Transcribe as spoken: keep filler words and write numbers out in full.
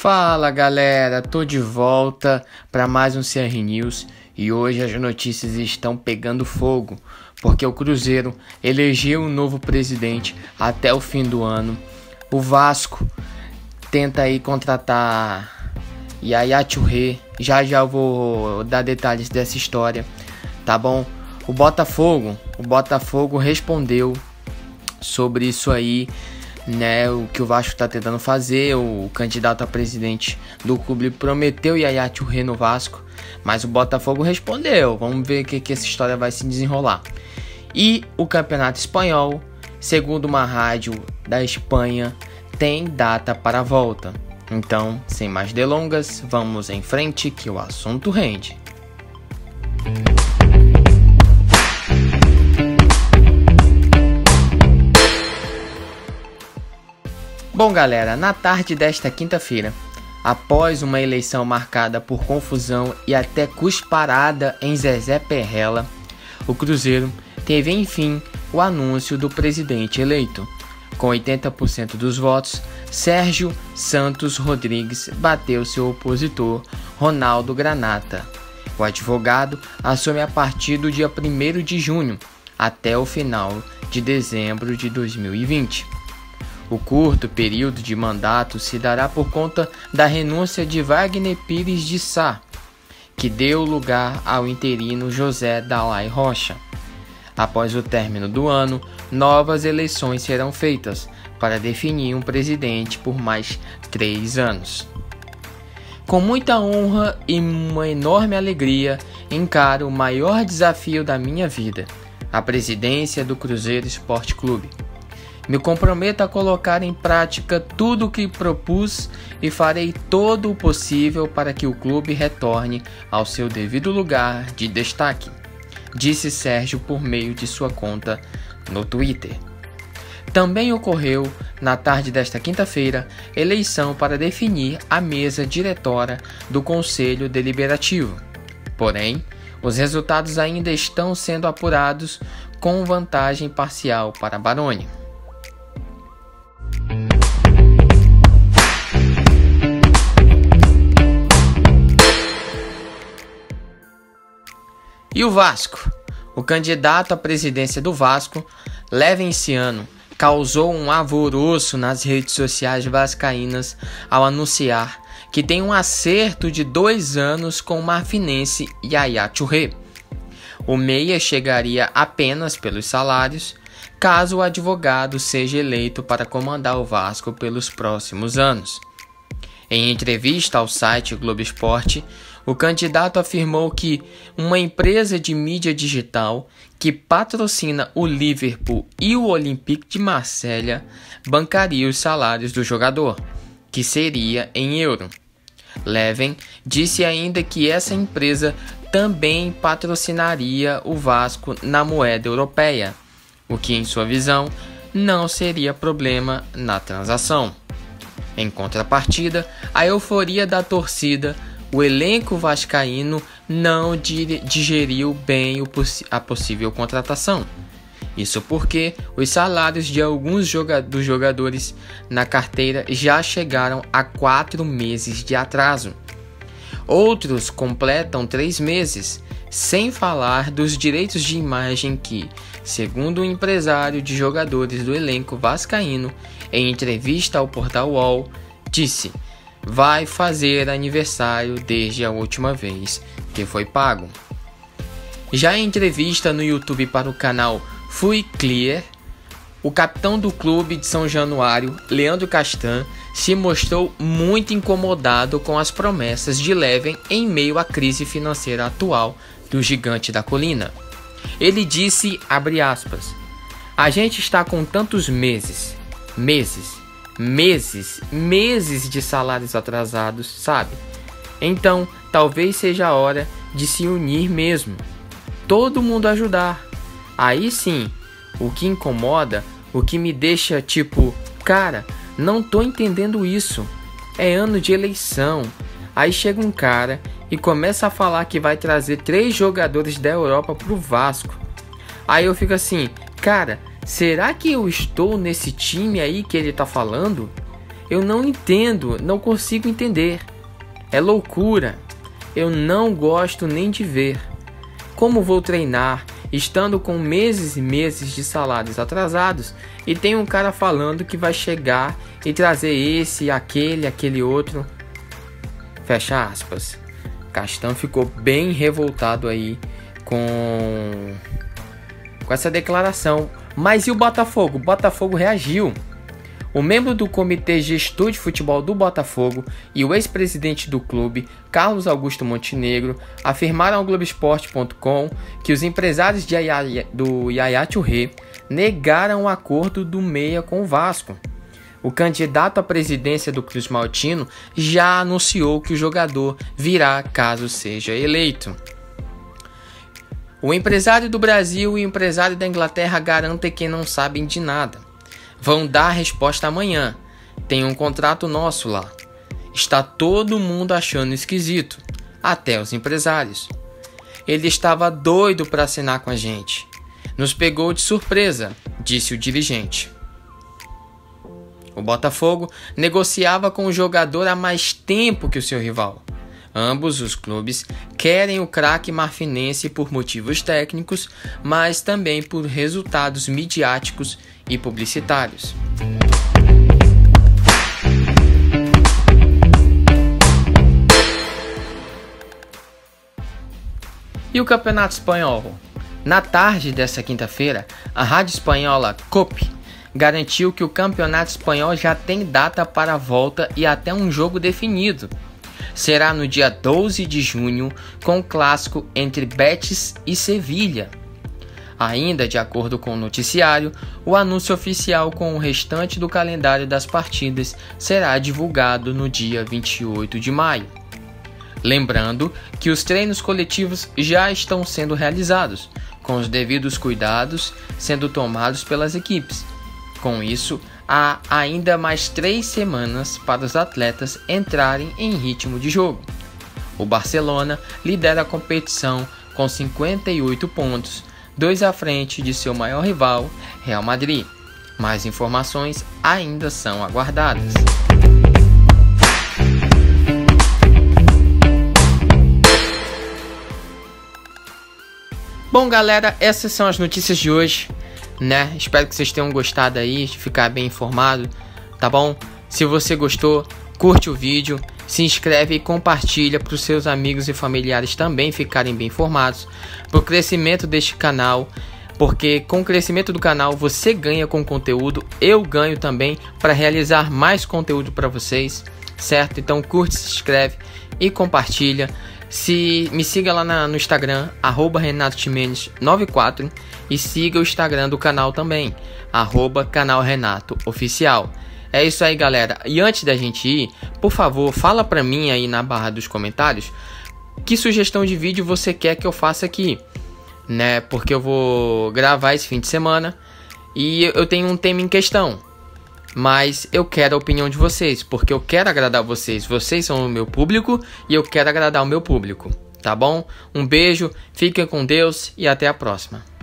Fala galera, tô de volta para mais um C R News e hoje as notícias estão pegando fogo porque o Cruzeiro elegeu um novo presidente até o fim do ano. O Vasco tenta aí contratar Yaya Touré, já já eu vou dar detalhes dessa história, tá bom? O Botafogo, o Botafogo respondeu sobre isso aí, né, o que o Vasco está tentando fazer. O candidato a presidente do clube prometeu Yaya Touré no Vasco, mas o Botafogo respondeu. Vamos ver o que, que essa história vai se desenrolar. E o Campeonato Espanhol, segundo uma rádio da Espanha, tem data para a volta. Então, sem mais delongas, vamos em frente que o assunto rende. Bom galera, na tarde desta quinta-feira, após uma eleição marcada por confusão e até cusparada em Zezé Perrella, o Cruzeiro teve enfim o anúncio do presidente eleito. Com oitenta por cento dos votos, Sérgio Santos Rodrigues bateu seu opositor, Ronaldo Granata. O advogado assume a partir do dia primeiro de junho até o final de dezembro de dois mil e vinte. O curto período de mandato se dará por conta da renúncia de Wagner Pires de Sá, que deu lugar ao interino José Dalai Rocha. Após o término do ano, novas eleições serão feitas para definir um presidente por mais três anos. Com muita honra e uma enorme alegria, encaro o maior desafio da minha vida, a presidência do Cruzeiro Esporte Clube. Me comprometo a colocar em prática tudo o que propus e farei todo o possível para que o clube retorne ao seu devido lugar de destaque, disse Sérgio por meio de sua conta no Twitter. Também ocorreu, na tarde desta quinta-feira, eleição para definir a mesa diretora do Conselho Deliberativo. Porém, os resultados ainda estão sendo apurados com vantagem parcial para Baroni. E o Vasco? O candidato à presidência do Vasco, Levenciano, causou um alvoroço nas redes sociais vascaínas ao anunciar que tem um acerto de dois anos com o marfinense Yaya Touré. O meia chegaria apenas pelos salários, caso o advogado seja eleito para comandar o Vasco pelos próximos anos. Em entrevista ao site Globo Esporte, o candidato afirmou que uma empresa de mídia digital que patrocina o Liverpool e o Olympique de Marselha bancaria os salários do jogador, que seria em euro. Leven disse ainda que essa empresa também patrocinaria o Vasco na moeda europeia, o que, em sua visão, não seria problema na transação. Em contrapartida, a euforia da torcida, o elenco vascaíno não digeriu bem a possível contratação. Isso porque os salários de alguns joga- dos jogadores na carteira já chegaram a quatro meses de atraso. Outros completam três meses, sem falar dos direitos de imagem que, segundo o empresário de jogadores do elenco vascaíno, em entrevista ao portal U O L, disse: vai fazer aniversário desde a última vez que foi pago. Já em entrevista no YouTube para o canal Fui Clear, o capitão do clube de São Januário, Leandro Castan, se mostrou muito incomodado com as promessas de Leven em meio à crise financeira atual do Gigante da Colina. Ele disse, abre aspas, a gente está com tantos meses, meses, meses, meses de salários atrasados, sabe? Então, talvez seja a hora de se unir mesmo. Todo mundo ajudar. Aí sim, o que incomoda, o que me deixa tipo, cara, não tô entendendo isso. É ano de eleição. Aí chega um cara e começa a falar que vai trazer três jogadores da Europa pro Vasco. Aí eu fico assim, cara, será que eu estou nesse time aí que ele tá falando? Eu não entendo, não consigo entender. É loucura. Eu não gosto nem de ver. Como vou treinar, estando com meses e meses de salários atrasados, e tem um cara falando que vai chegar e trazer esse, aquele, aquele outro? Fecha aspas. Castan ficou bem revoltado aí com, com essa declaração. Mas e o Botafogo? O Botafogo reagiu. O membro do Comitê Gestor de Futebol do Botafogo e o ex-presidente do clube, Carlos Augusto Montenegro, afirmaram ao Globoesporte ponto com que os empresários de Yaya, do Yaya Touré negaram o acordo do meia com o Vasco. O candidato à presidência do Cruz Maltino já anunciou que o jogador virá caso seja eleito. O empresário do Brasil e o empresário da Inglaterra garantem que não sabem de nada. Vão dar a resposta amanhã. Tem um contrato nosso lá. Está todo mundo achando esquisito, até os empresários. Ele estava doido para assinar com a gente. Nos pegou de surpresa, disse o dirigente. O Botafogo negociava com o jogador há mais tempo que o seu rival. Ambos os clubes querem o craque marfinense por motivos técnicos, mas também por resultados midiáticos e publicitários. E o Campeonato Espanhol? Na tarde desta quinta-feira, a rádio espanhola COPE garantiu que o Campeonato Espanhol já tem data para a volta e até um jogo definido. Será no dia doze de junho, com o clássico entre Betis e Sevilha. Ainda de acordo com o noticiário, o anúncio oficial com o restante do calendário das partidas será divulgado no dia vinte e oito de maio. Lembrando que os treinos coletivos já estão sendo realizados, com os devidos cuidados sendo tomados pelas equipes. Com isso, há ainda mais três semanas para os atletas entrarem em ritmo de jogo. O Barcelona lidera a competição com cinquenta e oito pontos, dois à frente de seu maior rival, Real Madrid. Mais informações ainda são aguardadas. Bom, galera, essas são as notícias de hoje, né? Espero que vocês tenham gostado aí, de ficar bem informado, tá bom? Se você gostou, curte o vídeo, se inscreve e compartilha para os seus amigos e familiares também ficarem bem informados para o crescimento deste canal, porque com o crescimento do canal você ganha com conteúdo, eu ganho também para realizar mais conteúdo para vocês, certo? Então curte, se inscreve e compartilha. Se me siga lá na, no Instagram, arroba Renato Ximenes noventa e quatro, e siga o Instagram do canal também, arroba canal Renato Oficial. É isso aí, galera. E antes da gente ir, por favor, fala pra mim aí na barra dos comentários que sugestão de vídeo você quer que eu faça aqui, né? Porque eu vou gravar esse fim de semana e eu tenho um tema em questão. Mas eu quero a opinião de vocês, porque eu quero agradar vocês. Vocês são o meu público e eu quero agradar o meu público, tá bom? Um beijo, fiquem com Deus e até a próxima.